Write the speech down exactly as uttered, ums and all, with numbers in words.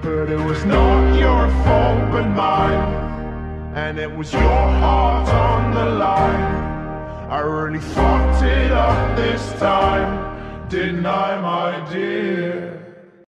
But it was not your fault but mine, and it was your heart on the line. I really fucked it up this time, didn't I, my dear?